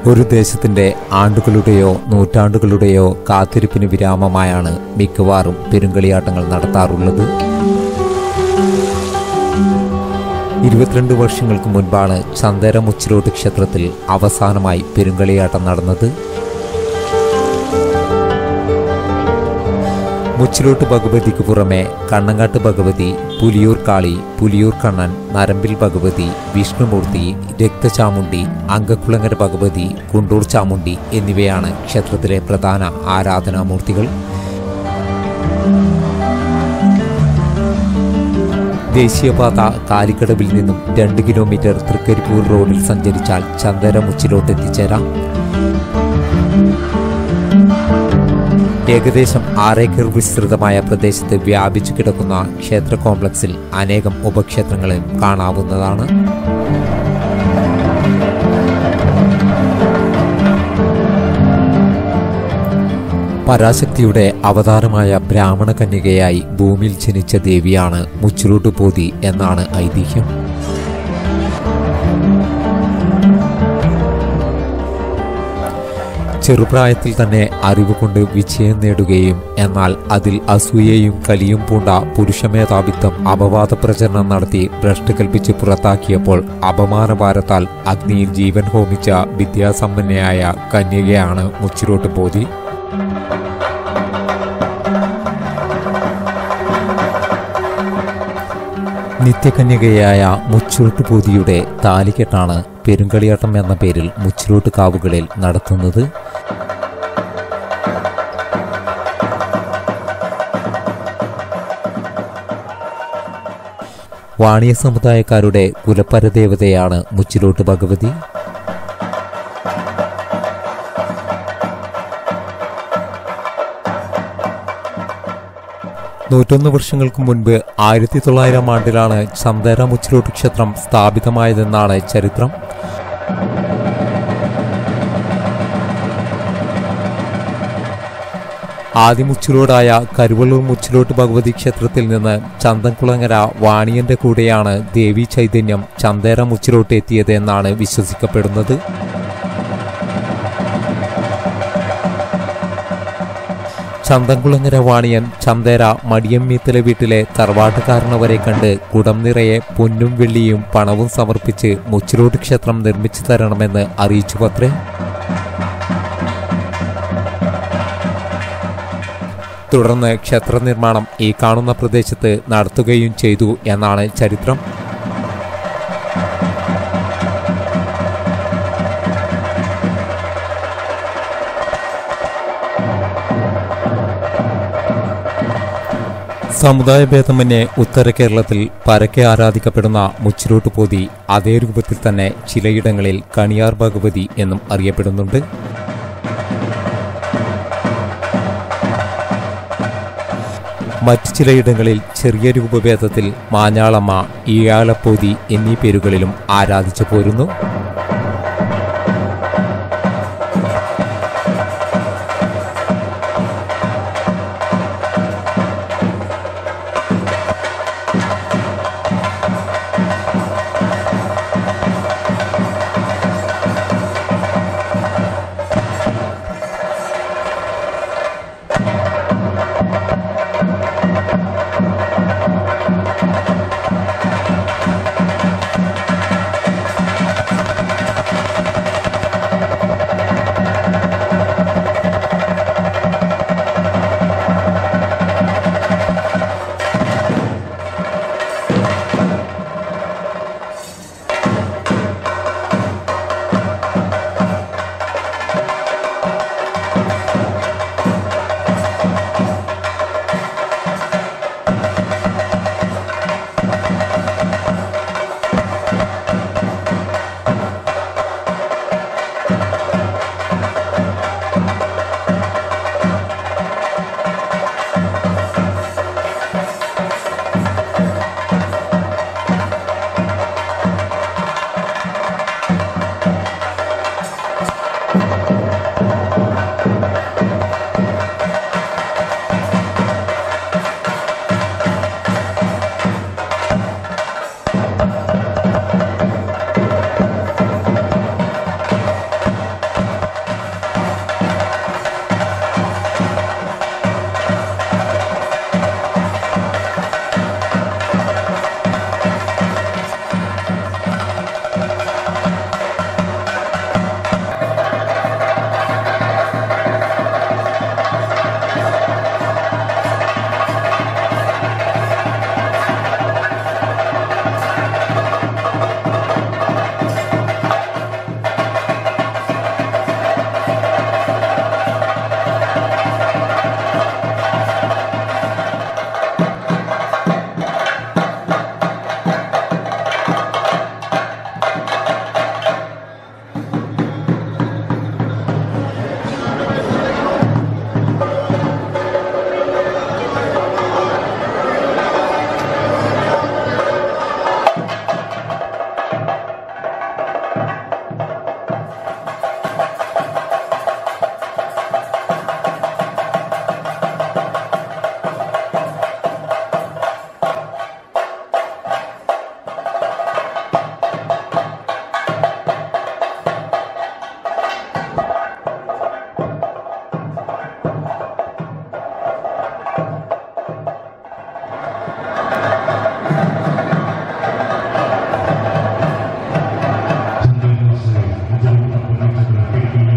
ഒരു ദേശത്തിന്റെ ആണ്ടുകളുടെയോ നൂറ്റാണ്ടുകളുടെയോ കാത്തിരിപ്പിന് വിരാമമായാണ് മിക്കവാറും പെരുങ്കളിയാട്ടങ്ങൾ നടത്താറുള്ളത്. 22 വർഷങ്ങൾക്ക് മുൻപാണ് ചന്ദേര മുച്ചിലോട്ട് ക്ഷേത്രത്തിൽ അവസാനമായി പെരുങ്കളിയാട്ടം നടന്നത്. മുച്ചിലോട്ട് ഭഗവതിക്ക് പുറമെ കണ്ണങ്ങാട്ട് ഭഗവതി, പുലിയൂർ കാളി, പുലിയൂർ കണ്ണൻ, നരമ്പിൽ ഭഗവതി, വിഷ്ണുമൂർത്തി, രക്തചാമുണ്ടി, അങ്കക്കുളങ്ങര ഭഗവതി, കുണ്ടൂർ ചാമുണ്ടി എന്നിവയാണ് ക്ഷേത്രത്തിലെ പ്രധാന ആരാധനാമൂർത്തികൾ. ദേശീയപാത കാലിക്കടവിൽ നിന്നും 2 കിലോമീറ്റർ തൃക്കരിപ്പൂർ റോഡിൽ സഞ്ചരിച്ചാൽ ചന്ദേര മുച്ചിലോട്ട് എത്തിച്ചേരാം. ഏകദേശം 6 ഏക്കർ വിസ്തൃതമായ പ്രദേശത്ത് വ്യാപിച്ചു കിടക്കുന്ന ക്ഷേത്ര കോംപ്ലക്സിൽ അനേകം ഉപക്ഷേത്രങ്ങളും കാണാവുന്നതാണ്. പരാശക്തിയുടെ അവതാരമായ ബ്രാഹ്മണ കന്യകയായി ഭൂമിയിൽ ജനിച്ച ദേവിയാണ് മുച്ചിലോട്ട് പോതി എന്നാണ് ഐതിഹ്യം. ചെറുപ്രായത്തിൽ തന്നെ അറിവ് കൊണ്ട് വിജയം നേടുകയും എന്നാൽ അതിൽ അസൂയയും കലിയും പൂണ്ട പുരുഷമേധാവിത്വം അപവാദ പ്രചരണം നടത്തി ഭ്രഷ്ട് കൽപ്പിച്ച് പുറത്താക്കിയപ്പോൾ അപമാനഭാരത്താൽ അഗ്നിയിൽ ജീവൻ ഹോമിച്ച വിദ്യാസമ്പന്നയായ കന്യകയാണ് മുച്ചിലോട്ട് പോതി. നിത്യകന്യകയായ മുച്ചിലോട്ട് പോതിയുടെ താലികെട്ടാണ് പെരുങ്കളിയാട്ടം എന്ന പേരിൽ മുച്ചിലോട്ട് കാവുകളിൽ നടത്തുന്നത്. വാണിയ സമുദായക്കാരുടെ കുലപരദേവതയാണ് മുച്ചിലോട്ട് ഭഗവതി. നൂറ്റൊന്ന് വർഷങ്ങൾക്ക് മുൻപ് 1900 ആണ്ടിലാണ് ചന്ദേര മുച്ചിലോട്ട് ക്ഷേത്രം സ്ഥാപിതമായതെന്നാണ് ചരിത്രം. ആദ്യ മുച്ചിലോടായ കരുവള്ളൂർ മുച്ചിലോട്ട് ഭഗവതി ക്ഷേത്രത്തിൽ നിന്ന് ചന്തൻകുളങ്ങര വാണിയന്റെ കൂടെയാണ് ദേവി ചൈതന്യം ചന്ദേര മുച്ചിലോട്ട് എത്തിയത് എന്നാണ് വിശ്വസിക്കപ്പെടുന്നത്. ചന്തൻകുളങ്ങര വാണിയൻ ചന്ദേര മടിയമ്മീത്തല വീട്ടിലെ തറവാട്ടുകാരനവരെ കണ്ട് കുടം നിറയെ പൊന്നും വെള്ളിയും പണവും സമർപ്പിച്ച് മുച്ചിലോട്ട് ക്ഷേത്രം നിർമ്മിച്ചു തരണമെന്ന് അറിയിച്ചുവത്രേ. തുടർന്ന് ക്ഷേത്ര നിർമ്മാണം ഈ കാണുന്ന പ്രദേശത്ത് നടത്തുകയും ചെയ്തു എന്നാണ് ചരിത്രം. സമുദായ ഭേദമന്യേ ഉത്തര കേരളത്തിൽ പരക്കെ ആരാധിക്കപ്പെടുന്ന മുച്ചിലോട്ട് പോതി അതേ രൂപത്തിൽ തന്നെ ചിലയിടങ്ങളിൽ കണിയാർ ഭഗവതി എന്നും അറിയപ്പെടുന്നുണ്ട്. മറ്റു ചിലയിടങ്ങളിൽ ചെറിയ രൂപഭേദത്തിൽ മാഞ്ഞാളമ്മ, ഈയാളപ്പോതി എന്നീ പേരുകളിലും ആരാധിച്ചു പോരുന്നു. ഒന്നിച്ച് പുറപ്പെടുത്തി